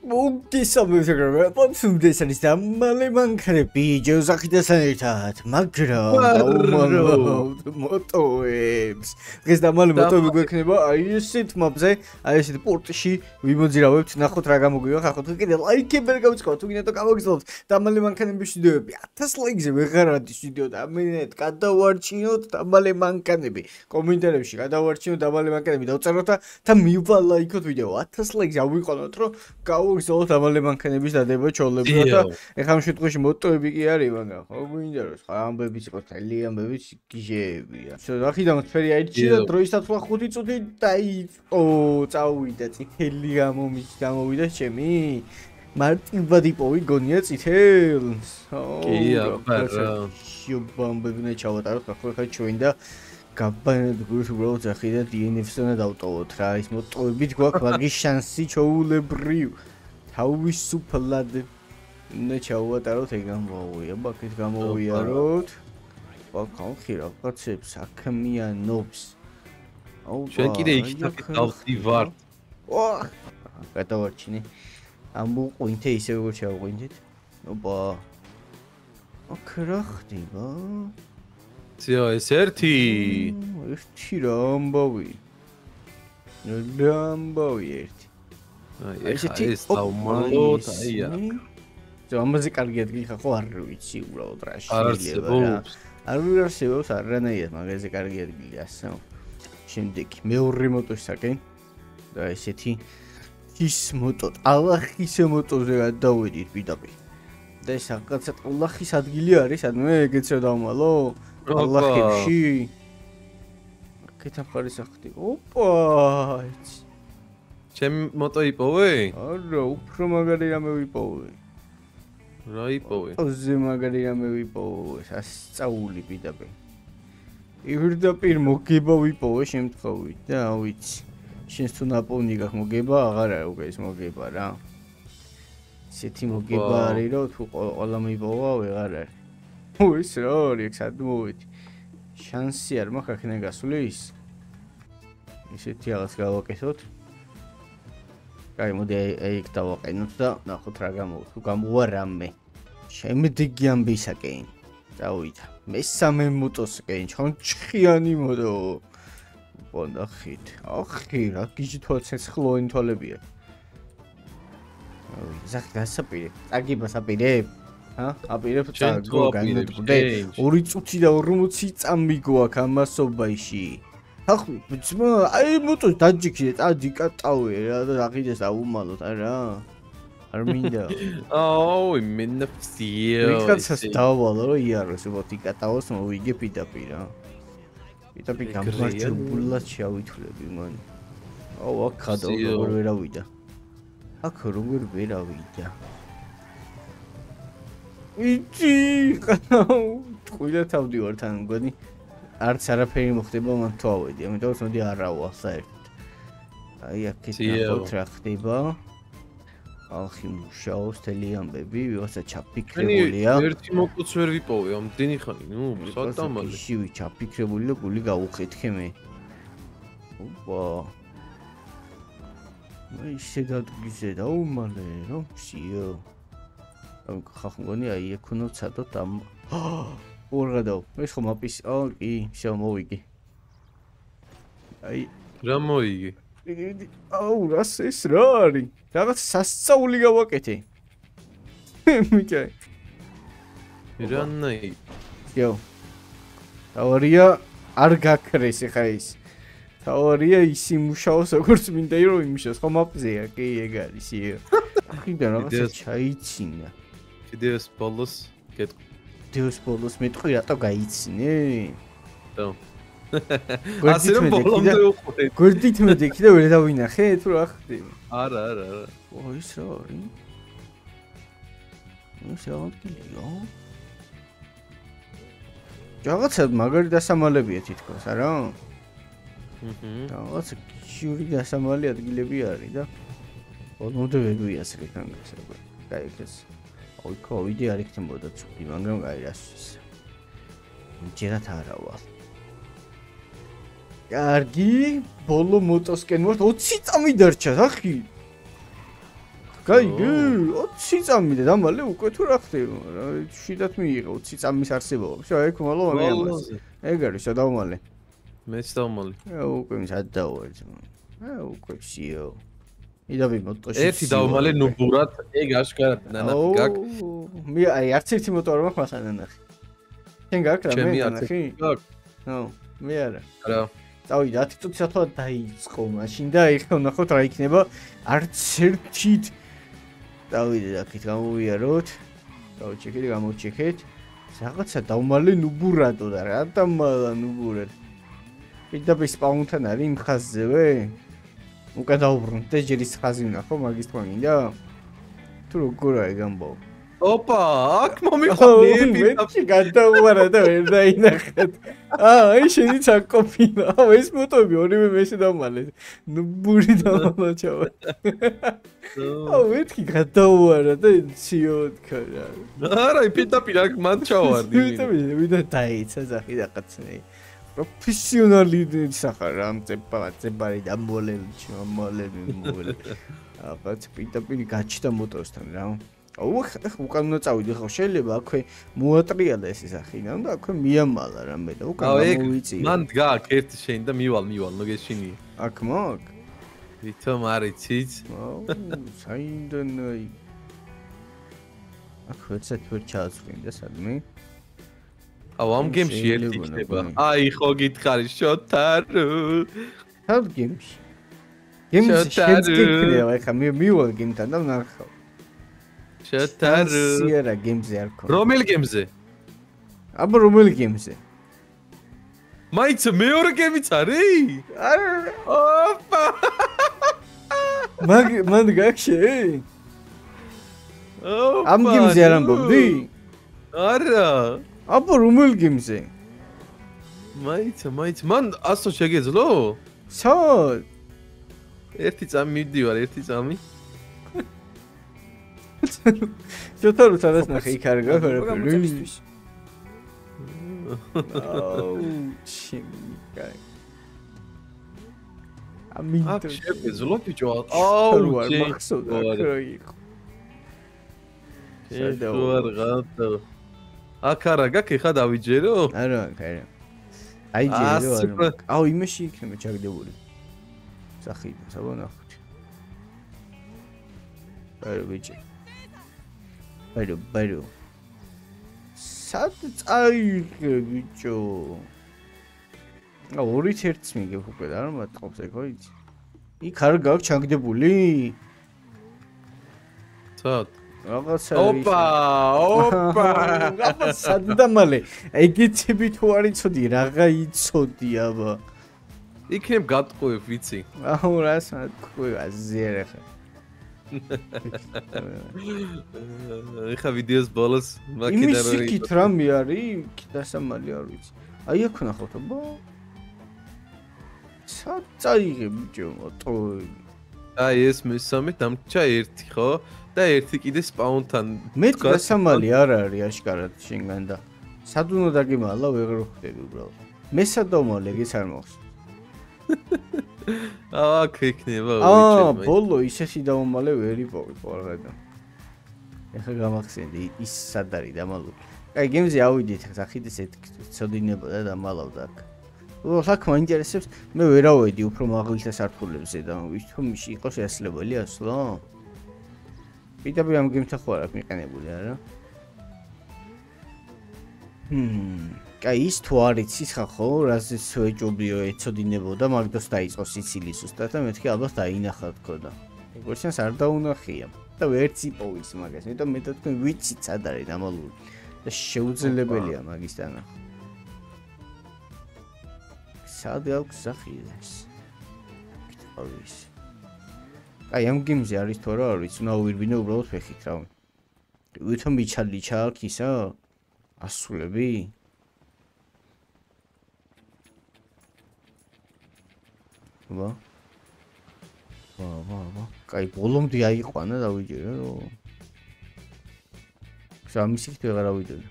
მოგესალმებით, პონცუნდეს არის დამალე მანქანები ჯეოზახიდასთან ერთად, მაგრამ მოტოებს. დღეს დამალე მოტოები გვექნება აი ესეთ მაპზე, აი ესეთ პორტში ვიმოძირავებთ, ნახოთ რა გამოგვივა, ხახოთ კიდე ლაიქები არ გავიწყოთ, თუ გინდათ გავაგზავნოთ დამალე მანქანების ვიდეოები. 1000 ლაიქზე ვეღარ არის ვიდეო და ამენად გადავარჩინოთ დამალე მანქანები. კომენტარებში გადავარჩინოთ დამალე მანქანები დავწეროთ და მივალაიქოთ ვიდეო. 1000 ლაიქზე ავიყვანოთ, რომ გავაგზავნოთ დამალე მანქანების დადება ჩოლებია და ეხლა ამ შემთხვევაში მოტოები კი არის, მაგრამ ხო გვინდა რომ სხვა ამბებიც იყოს, თელი ამბებიც გიჟეებია. ახიდანაც ფერი აირჩია და დროის დათვლა 5 წუთი დაიწყო, წავიდა წითელი გამოვიდა ჩემი. მარტივად იპოვი გონია წითელს. კი, აბა. შუბამბები უნდა ჩავატაროთ, ახლა ჩვენ და გაბანად გურთ უბრალოდ ახი და DNF-სთან დავტოვოთ რა, ის მოტოებით გვაქვს მაგის შანსი ჩაულებრივ. თავისუფლად უნდა ჩავატაროთ ეგ ამბავია, ბაქეთ გამოვიაროთ. ბაქანხი რაღაცებს საქმიანობს. ჩვენ კიდე იქით დავდივართ. გადავარჩინე. ამოყვინთე ისე როგორ ჩავყვინთით. ოპა. აქ რა ხდება? ძიო ეს ერთი რა ამბავი. რა ამბავი ერთი. აი ეს დავმალოთ, აია. ამაზე კარგი ადგილი ხახო არ ვიცი უბრალოდ რა შეიძლება რა. არ არსებობს არანაირად მაგაზე კარგი ადგილი ასე. შემდეგი მეორე მოტოსაკენ და ესეთი ის მოტო, ალახის მოტოზე გადავედით პირდაპირ. და ეს რაღაცა ალახის ადგილი არის, ანუ ეგეც რა დავმალო? ალახებში. კეთახარი სახტი. ოპა! ჩემი მოტო იპოვე? არა, უფრო მაგარი რამე ვიპოვე. რა იპოვე? ოზე მაგარი რამე ვიპოვე, სასწაული პირდაპირ. პირდაპირ მოგება ვიპოვე შემთხვევით და ავიცი. შენს თუ ნაპოვნი გაქვს მოგება, აღარ არის უკვე ეს მოგება რა. ისეთი მოგება არის, რომ თუ ყველა მიპოვა, ვეღარ არის. ის რა არის, ეგ სად მოვედი. შანსი არ მაქვს აქედან გასვლის. ისეთი რაღაც გავაკეთოთ. კაი, მოდი ეგ დავაყენოთ და ნახოთ რა გამოვა. თუ გამოვა რამე. შემდეგი ამბისაკენ. წავიდა. მესამე მოტოსკენ, ჩონჩხიანი მოდო. ნახით. ახი რა გიჟი თვალცეცხლოვანი თვალებია. ზახ გასაპირებ. წაგიბა საპირებ? ჰა? აპირებ წაგო განმედგდე. 2 წუთი და 40 წამი გვაქვს ამასობაში. ახლა ძმა, აი მოტოს დაჯიქე, დაჯიკატავე რა და აღიდეს აუმალოთ არა. არ მინდა. აუ, მინაფსიო. ვიქაცას დავალო რომ იაროს უბრალოდ იკატავოს მოვიგე პირდაპირ რა. იტაპი გამარჯვებულად შეავითვლები მან. აუ აქ ხადო როგორ ვერავიდა. აქ როგორ ვერავიდა. იცი, ყვილა თავდივარ თან მგონი. არც არაფერი მოხდება მან თუ ავედი, ამიტომ მოდი არავა საერთოდ. აი აქეთ ნახოთ რა ხდება. ახი მუშაობს თელი ამბები, ვიღაცა ჩაფიქრებულია. ერთი მოკოც ვერ ვიპოვე, ამდენი ხანი, ნუ, სადამალე. შივი ჩაფიქრებული და გული გავუხეთქე მე. ოპა. მე ისე დადგიზე და უმალე, რომ სიო. ამ ხახმგონი აი ეკონო ცადოთ ამ. ორღადაო, ეს ხომ აპის, კი, შემოვიგე. აი, რა მოიგე? აუ, რას ეს რა არის? რაღაც სასწაული გავაკეთე. მიკაი. რანაი. იო. თავარია არ გაქრეს ხა ის. თავარია ის იმუშაოს როგორც მინდა რომ იმუშაოს. ხომ აპზეა, კი, ეგ არის, იო. ხიდან რაღაცა ჩაიცინა. ვიდეოს ბოლოს გეტყვი. ვიდეოს ბოლოს მეტყვი რატო გაიცინე? და ასე რომ ბოლომდე უყურე. გვერდით მედი კიდე ვერ დავინახე თუ რა ხდება. არა. ო ის რა არის? ის რა ადგილია? რაღაცა მაგარი დასამალებია თითქოს, არა? რაღაცა გიჟური დასამალი ადგილები არის და ბოლომდე ვერ ვიასრე განსაკუთრება. კაი ეს. ოი კოვიდი არ იქნებოდა ცუდი, მაგრამ კაი რასთვის. ჯერათ არა ვალ. კარგი, ბოლო მოტოსკენ ვართ 20 წამი დარჩა, ახი. გაიგე 20 წამი და დამალე უკვე თუ რა ხდება რა შიდათ მიიღე 20 წამის არსებობა შო ეგ მალო მე ამას ეგ არის შო დამალე მეც დავმალე უკვე მის ადდაوار უკვე შიო იდავი მოტოში ერთი დავმალე ნუბურად ეგ აშკარად ნანახი გაქვს მე აი არც ერთი მოტო არ მაქვს მასა ნანახი შენ გაქვს რა მე ნანახი ნო მე არა წავი 10 წუთი სათვალად დაიწყო მაშინ და ეხლა ვნახოთ რა იქნება არც ერთით დავიდე აქეთ გამოვიაროთ დავჩეკეთ გამოჩეკეთ რაღაცა დავმალე ნუბურადო და რა დამალა ნუბურად პირდაპირ სპაუნთან არის იმ ხაზზევე უკან დაუბრუნდე ჯერ ის ხაზი ვნახო მაგის თქვა მინდა თუ როგორ არის გამბო ოპა აქ მომიყვანე მეჩი გადაუარა და ვერ დაინახეთ აი შენიც აკოფინა ეს მოტოები ორივე მეში დავმალე ნუბური დავმალა ჩავა მეთქი გადაუარა და ციოთქა არა პირდაპირ აქ მან ჩავარდი ვიდა დაიცა ზახი დაყაცნე პროფესიონალი სახარ ამ წებარი დამოლელჩი მომოლელი აბა პირდაპირ გაჩნდა მოტოსთან რა აუ უკან უნდა წავიდე ხო შეიძლება აქვე მოატრიალა ეს სახინა და აქვე მიამალა რამე და უკან გამოვიწია მან დგააქ ერთი შენ და მივალ ნუ გეშინი აქ მაგ ვითომ არიცით აუ საინდანაი აქ ვერ ჩააცვლინდა სადმე აუ ამ გემში ერთი ხდება აი ხო გითხარი შოთარო თავ გემში შეძგიქნია ახლა მივალ გემთან და ნახავ შოთარო სიერა გემზე არ ხო რომელ გემზე აბა რომელ გემზე მაიც მეორე გემიც არის ოპა მან გაქშე ამ გემზე არ ამბობდი არა აბა რომელ გემზე მაიც მან ასო შეგეძლო სად ერთი წამი მივდივარ ერთი წამი შოთარო სადაც ნახე იქ არ გაქვს აუ ჩინკაი აქ შეგეძლო ბიჭო აუ არ მახსოვდა რა იყო შედავარ აქ არა გაქვს ხა დავიჯერო არა არა აიჯერო აუ იმაში იქნება ჩაგდებული სახიდა საბანახოთ ბარო ბიჭი ბარო სად წაიღე ბიჭო აუ ორიც ერთს მიგებ უკვე და არ მატყობს ეგ იცი იქ არ გაქვს ჩაგდებული სად რაღაცა ოპა რაღაც სადამალე ეგეცები თუ არ იცოდი რაღა იცოდი აბა იქნებ გატყუებ ვიცი აუ რას მატყუებ აზიერ ახლა ეხა ვიდეოს ბოლოს მაკედა რო იმის იქით რამე არის დასამალი არ ვიცი აი აქ ნახავთ აბა სად წაიღე ბიჭო მოტოები აი ეს მესამე დამჭა ერთი ხო და ერთი კიდე სპაუნთან მე დასამალი არ არის აშკარად შენგან და სად უნდა დაგიმალა ვეღარ ხვდები უბრალოდ მე სად დავმალე ეგეც არ მოხსნა აქ იქნება უჩვენე ბოლო ისეთი დავმალე ვერ იპოვე ყორღედა ეხლა გამახსენდი ის სად არის დამალული აი გემზე ავიდით სახიდეს ეთქცოდინება და დამალავდა აქ საქმე ინტერესებს მე ვერ ავედი უფრო მაღალთა სართულებზე და ვითომში იყო შესაძლებელი ასლა პირდაპირ ამ გემთან ხო არ აქვს მიყენებული არა კაი ის თუ არ იცის ხო რაზეც ეჭობიო ეცოდინებოდა მაგდოს დაიწყო სიცილი ზუსტად და მეთქი ალბათ დაინახა თქო და როგორც ჩანს არ დაუნახია და ვერც იპოვის მაგას იმიტომ მე თქვენ ვიცით სად არის დამალული და შეუძლებელია მაგის დანახვა სად აქვს სახიდეს კითხავის აი ამ გემზე არის თუ არა არ ვიცი უნდა ვირბინე უბრალოდ ფეხით რა ვითომ მიჩალი ჩააქ ისა ასულები ვა კაი ბოლომდე აიყვანა დავიჯერე რომ სამისით ვეღარ ავიდოდი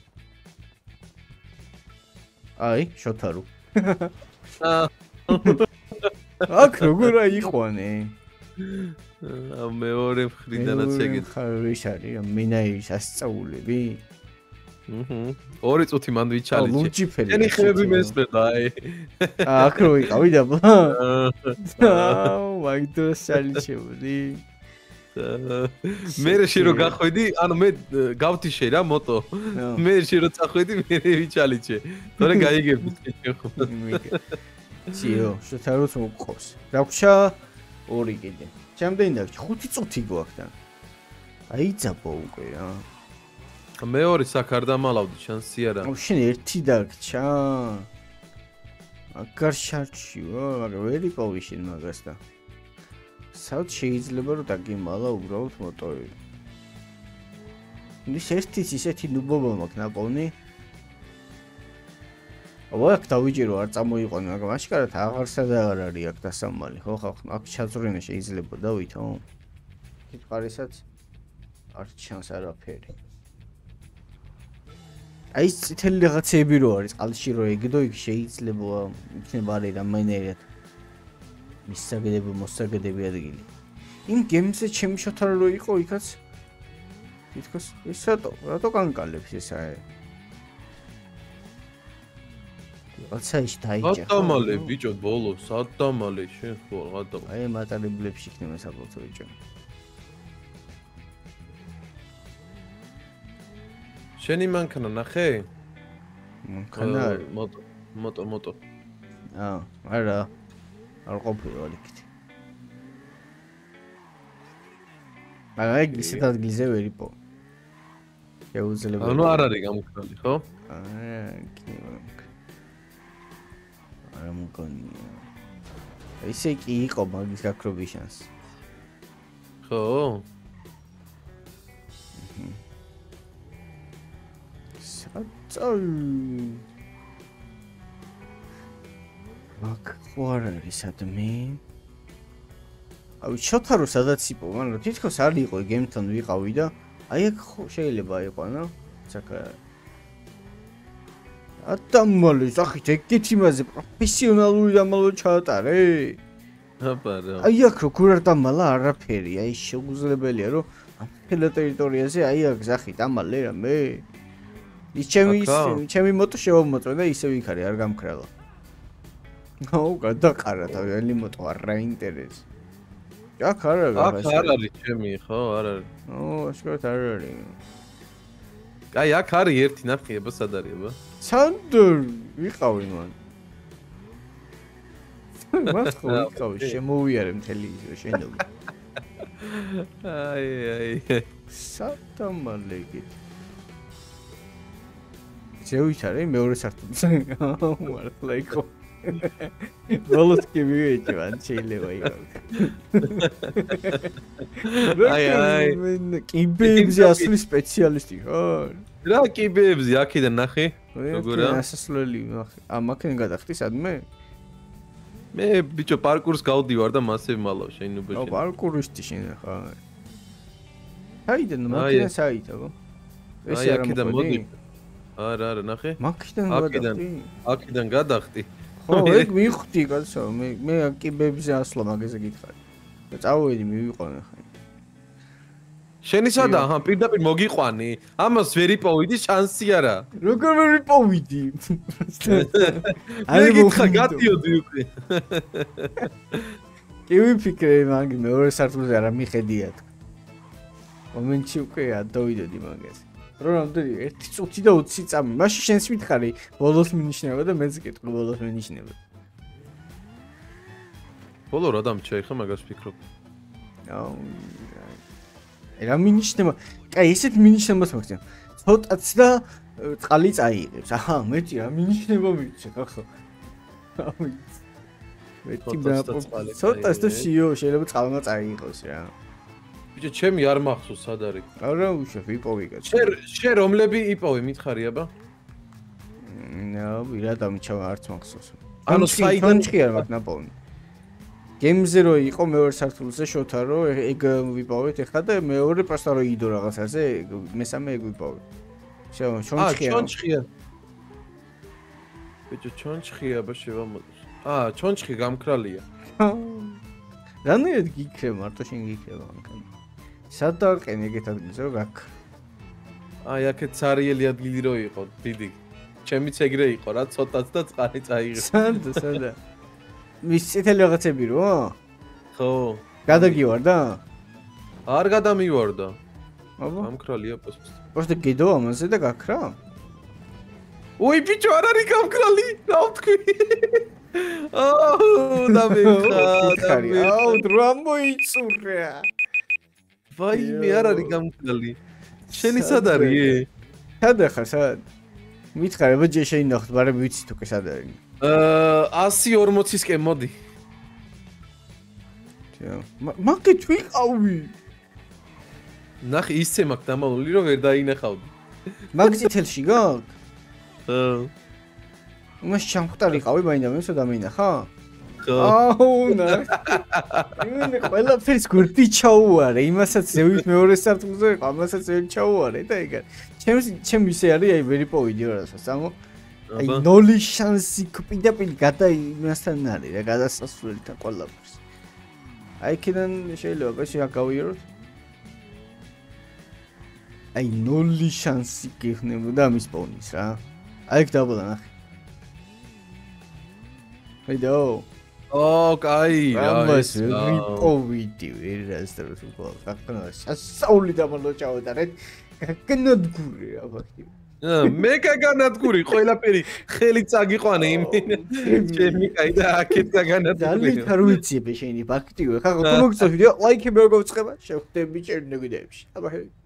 აი შოთარო აქ როგორ აიყვანე მეორე მხრიდანაც ეგეთ. ის არის მინაირის ასწავლები. ორი წუთი მანდ ვიჩალიჩე. ლურჯიფელი. შენი ხმები მესმედა აი. აქ რო ვიყავი დაბლა. მაგდროს ჩალიჩებული. მე შე რო გახვედი, ანუ მე გავთიშე რა მოტო. მე შე რო წახვედი, მე ვიჩალიჩე. თორე გაიგებდი ხო. ძიო, შეთაროთ მოგყავს. დაგვრჩა ორი კიდე. ჩემდენ დაგვრჩა 5 წუთი გვაქვს და. აი ძაბო უკვე რა. მეორე საქ არ დამალავდი შანსი არა. შენ ერთი დაგვრჩა. აგარ შარჩიო, მაგრამ ვერ იპოვი შენ მაგას და. საუთ შეიძლება რომ დაგიმალა უბრალოდ მოტოები. ის ერთის ისეთი ნუბობა მაქვს ნაპოვნი. აქ დავიჯერო არ წამოიყვანო, მაგრამ აშკარად აღარ სადაღარ არის აქ დასამალი, ხო ხალხ, აქ ჩაძვრენა შეიძლება დავითო. კითხარისაც არ ჩანს არაფერი. აი ეს წითელი რაღაცეები რო არის, წყალში რო ეგდო, იქ შეიძლება იქნება არის რამაინერად მისაგედები, მოსაგედები ადგილი. იმ გემზე ჩემი შოთარა რო იყო იქაც თითქოს ეს რატო კანკალებს ეს აი აცაიში დაიჭა. სადამალე ბიჭო ბოლო, სადამალე შენ ხო რატო? აი მატარებლებში იქნება საბოლოო ბიჭო. შენი მანქანა ნახე? მანქანა მოტო. არა. არ ყოფილა იქით. მაგრამ ეგ ისეთ ადგილზე ვერ იპო. შეუძლებელი. ანუ არ არის გამქრალი, ხო? არა მგონია. ისე კი იყო მაგის გაქრობის შანსი. ხო? მაგ ხوار არის ადმე. აი შოთარო სადაც იპო, მაგრამ თითქოს არ იყო გემთან ვიყავი და აი აქ შეიძლება იყო, ცაკა. ატამალი, სახით ეგეთ იმაზე პროფესიონალური დამალო ჩაატარე. აბარა. აი აქ როგორ არ დამალა არაფერი, აი შეუძლებელია რომ ამ ფელა ტერიტორიაზე აი აქ სახით ამალე რა მე. ის ჩემი მოტო შევამოწმე და ისევ იქ არის, არ გამქრალა. აუ, გადაყარა თავი მოტო არ რაინტერესს. აქ არ არის. აქ არ არის ჩემი, ხო, არ არის. აშკარად არ არის. აი, აქ არის ერთი ნახიება, სად არისება? სანდორ ვიყავი მან. მას ხო ვიყავი, შემოვიარე მთელი შენობა. აი. სადამალე გით. ზევითარე მეორე სართულზე. მართლა იყო. ბოლოს კი მივეჭე ან შეიძლება იყო. აი, კიბეებზე ასვლის სპეციალისტი ხო? რა კიბეებზე აქედან ნახე? როგორია? ასასვლელი ნახე. მაქენ გადახტი სადმე? მე ბიჭო პარკურს გავდივარ და მასე მალავ შენ ნუბეში. პარკურისტი შენ ხა. აიდან მაქენა საითო? ეს აქედან მოდი. არა, ნახე. აქედან გადახტი. ხო, ეგ მივხვდი კაცო, მე კიბეებზე ასვლა მაგაზე გითხარი. და წავედი მივიყვანე ხა. შენი სადა, აჰა, პირდაპირ მოგიყვანი. ამას ვერ იპოვიდი შანსი არა. როგორ ვერ იპოვიდი? აი გითხა გადიოდი უკვე. კი ვიფიქრე მაგ მეორე სართულზე არა მიხედიათ. მომენტში უკვე ადოვიდოდი მაგას. რამდენი 1 წუთი და 20 წამი. მაშინ შენს მითხარი ბოლოს მინიშნება და მეც კითხო ბოლოს მინიშნება. ბოლო რა დამჩა ხა მაგას ფიქრობ. აუ. რა მინიშნება? კაი, ესეთ მინიშნებას მაგცემ. ცოტაც და წყალი წაიღებს. აჰა, მეტი რა მინიშნება მიცე, ახლა. აუ. მეტი ბაპო. ცოტაც და შიო, შეიძლება წყალმა წაიღოს რა. ბიჭო, ჩემი არ მახსოვს სად არის. არა, უშევ იპოვი კაცო. შენ რომლები იპოვე მითხარი აბა? რა დამჩა არც მახსოვს. ანუ საიდან ჩონჩხი არ მაქვს ნაპოვნი. გემზე რო იყო მეორე სართულზე შოთა რო ეგ ვიპოვეთ ეხლა და მეორე პროსტა რო იდო რაღაცაზე, მესამე ეგ ვიპოვე. ჩონჩხია. ჩონჩხია. ბიჭო, ჩონჩხია აბა შევამოწ. ჩონჩხი გამქრალია. რანაირად გიქრება მარტო შენ გიქრება მანქანა. სად დავყენი ეგეთ ადგილზე რომ გაქ. აი აქეთ სარიელი ადგილი რო იყო, დიდი. ჩემიც ეგრე იყო რა, ცოტაც და წყალი წაიღე. სადა. მის წითელი რაღაცები რო? ხო. გადაგივარდა? არ გადამივარდა. აბა. გამქრალია პოსტი. პროსტა გედო ამაზე და გაქრა? უი ბიჭო არ არის გამქრალი, რა ვთქვი? აუ დამეხა. აუ დრა მოიწურა. ვაიმე არ არის გამქრალი. შენი სად არის? სად ხარ სად? მითხარება ჯერ შეინახოთ, მაგრამ ვიცი თუ კი სად არის. 140-ისკენ მოდი. მაგეთ ვიყავი. ნახე ისე მაქვს დამალული რომ ვერ დაინახავდი. მაგ წითელში გაქვს? ხო. იმას ჩამხტარიყავი მაინდა მე დამეინახა? ხო. აუ ნა. იმენი ყველაფერს გვერდი ჩაუარე, იმასაც ზევით მეორე სართულზე იყო, ამასაც ვერ ჩაუარე და ეგ არის. ჩემს ისე არის, აი ვერ იპოვიდი რასაც, ამო. აი ნოლი შანსი პირდაპირ გადა იმასთან არის რა, გადასასვლელთან ყველაფერს. აი იქიდან შეიძლება ბაში აკავიეროთ. აი ნოლი შანსი გიხნებოდა ამის პოვნის რა. აი იქ დაბლა ნახე. ვიდეო. ო, კაი, ამას ვიპოვიდი ვერას დროს უკვე ხახნა სასაული დამალო ჩავატარეთ. განადგური რა ფაქტი. მე კაგანადგური ყველაფერი ხელი წაგიყვანე იმ ჩემი კაი და აქეთ კაგანადგური. ძალიან არ ვიცი შენი ფაქტი ხა თუ მოგწევ ვიდეო ლაიქები როგორ გავწყება? შევხვდები ჩემ ვიდეოებში. აბა